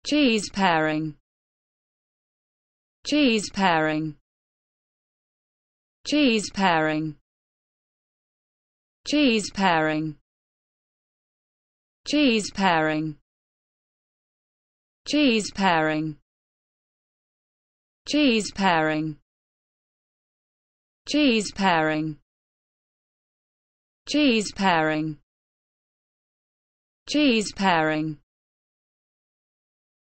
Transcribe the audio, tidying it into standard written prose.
Cheeseparing. Cheeseparing. Cheeseparing. Cheeseparing. Cheeseparing. Cheeseparing. Cheeseparing. Cheeseparing. Cheeseparing. Cheeseparing.